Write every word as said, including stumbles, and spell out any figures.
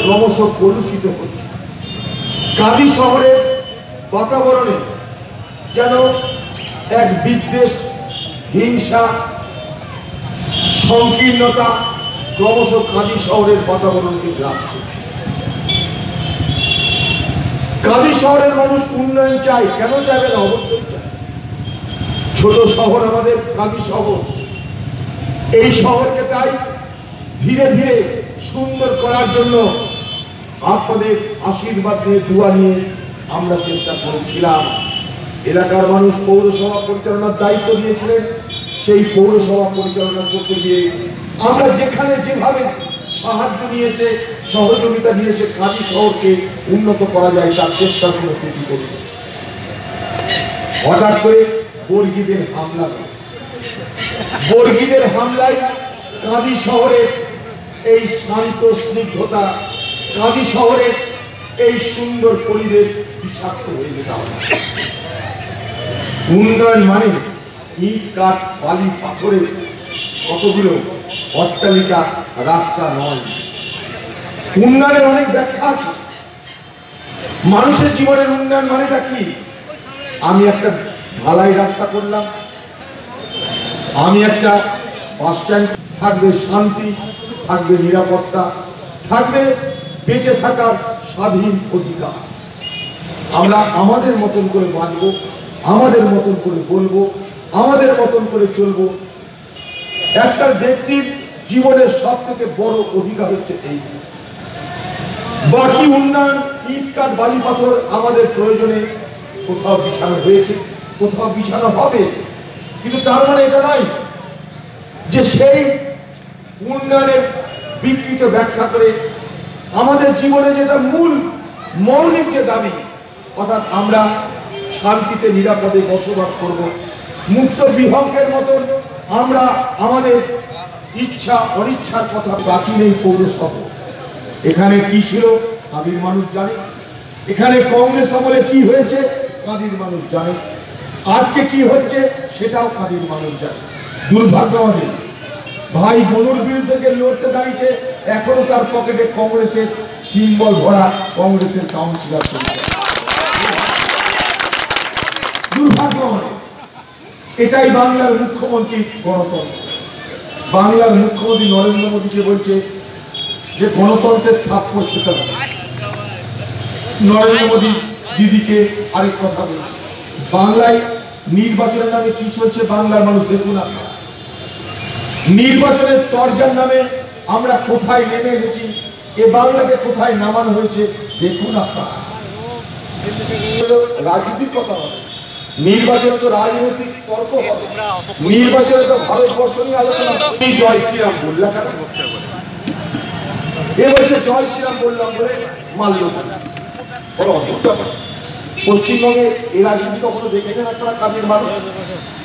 ক্রমশ কলুষিত হচ্ছে। কাঁদি শহরের বাতাবরণে যেন এক বিদ্বেষ, হিংসা, সংকীর্ণতা ক্রমশ কাঁদি শহরের বাতাবরণকে গ্রাস করছে। কাঁদি শহরের মানুষ উন্নয়ন চায়, কেন চাইবে না? অবশ্যই চায়। ছোট শহর আমাদের কাঁদি শহর, এই শহরকে তাই ধীরে ধীরে সুন্দর করার জন্য আপনাদের আশীর্বাদ নিয়ে, দোয়া নিয়ে আমরা চেষ্টা করেছিলাম। এলাকার মানুষ পৌরসভা পরিচালনার দায়িত্ব দিয়েছিলেন, সেই পৌরসভা পরিচালনা করতে গিয়ে আমরা যেখানে যেভাবে সাহায্য নিয়েছে, সহযোগিতা নিয়েছে, কাঁদি শহরকে উন্নত করা যায় তার চেষ্টা কোনো ত্রুটি করি। হঠাৎ করে বর্গীদের হামলা, বর্গীদের হামলায় কাঁদি শহরের এই শান্ত স্নিগ্ধতা, কাঁদি শহরের এই সুন্দর পরিবেশ বিষাক্ত হয়ে যেতে হবে। উন্নয়ন মানে ইট কাঠ বালি পাথরে কতগুলো অট্টালিকা, রাস্তা নয়। উন্নয়নের অনেক ব্যাখ্যা আছে। মানুষের জীবনের উন্নয়ন মানেটা কি? আমি একটা ঢালাই রাস্তা করলাম, আমি একটা বাস স্ট্যান্ড, থাকবে শান্তি, থাকবে নিরাপত্তা, থাকবে বেঁচে থাকার স্বাধীন অধিকার। আমরা আমাদের মতন করে বাঁচব, আমাদের মতন করে বলবো, আমাদের মতন করে চলবো। একটা ব্যক্তির জীবনের সব থেকে বড় অধিকার হচ্ছে এই। বাকি উন্নয়ন, ইট কাঠ বালি পাথর আমাদের প্রয়োজনে কোথাও বিছানো হয়েছে, কোথাও বিছানো হবে, কিন্তু তার মানে এটা নয় যে সেই উন্নয়নের বিকৃত ব্যাখ্যা করে আমাদের জীবনে যেটা মূল মৌলিক যে দাবি, অর্থাৎ আমরা শান্তিতে নিরাপদে বসবাস করব, মুক্ত বিহঙ্গের মতন আমরা আমাদের ইচ্ছা অনিচ্ছার কথা বাকি নেই। পৌরসভা এখানে কি ছিল কাঁদির মানুষ জানে, এখানে কংগ্রেস আমলে কি হয়েছে কাঁদির মানুষ জানে, আজকে কি হচ্ছে সেটাও কাঁদির মানুষ জানে। দুর্ভাগ্য আমাদের ভাই বনুর বিরুদ্ধে যে লড়তে দাঁড়িয়েছে, এখনো তার পকেটে কংগ্রেসের সিম্বল ভরা কংগ্রেসের কাউন্সিলর চলছে। দুর্ভাগ্য আমাদের। এটাই বাংলার মুখ্যমন্ত্রী গণতন্ত্র। বাংলার মুখ্যমন্ত্রী নরেন্দ্র মোদীকে বলছে যে গণতন্ত্রের থাপ্পড় সেটা। নরেন্দ্র মোদী দিদিকে আরেক কথা বলছে, বাংলায় নির্বাচনের নামে কি চলছে বাংলার মানুষ দেখুন আপনারা। নির্বাচনের তরজার নামে আমরা কোথায় নেমে এসেছি, এ বাংলাকে কোথায় নামানো হয়েছে দেখুন আপনারা। রাজনীতির কথা হবে, নির্বাচনে তো রাজনৈতিক তর্ক হবে, নির্বাচনে তো ভারতবর্ষ নিয়ে আলোচনা। জয় শ্রীরাম বললাম, এ বলছে জয় শ্রীরাম বললাম বলে মারল। পশ্চিমবঙ্গে এই রাজনীতি কখনো দেখেছেন আপনারা? কাজের মানুষ